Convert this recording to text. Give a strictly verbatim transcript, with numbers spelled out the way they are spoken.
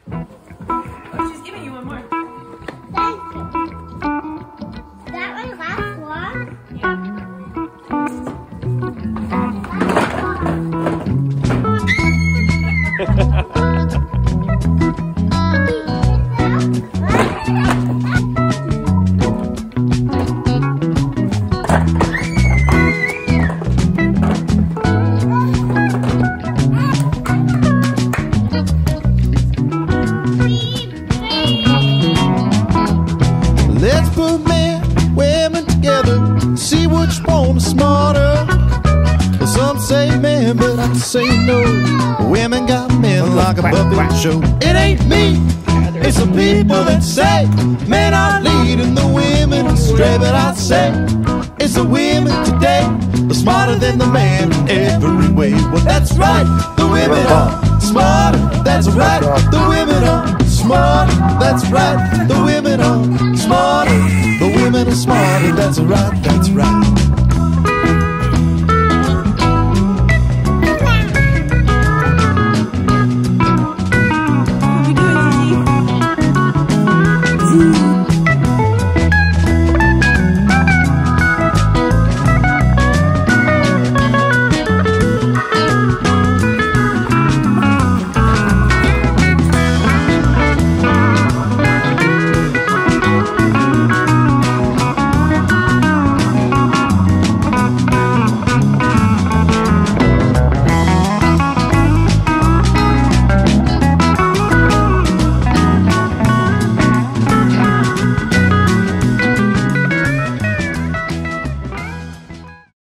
Oh, she's giving you one more. Thank you. That one last one? Yeah. Let's put men, women together, see which one is smarter. Well, some say men, but I say no. Women got men like a puppet show. It ain't me, it's the people that say men are leading the women astray. But I say it's the women today, they're smarter than the man in every way. Well, that's right, the women are smarter. That's right, the women are smarter. That's right, the women are smarter. The women are smarter. That's right, that's right.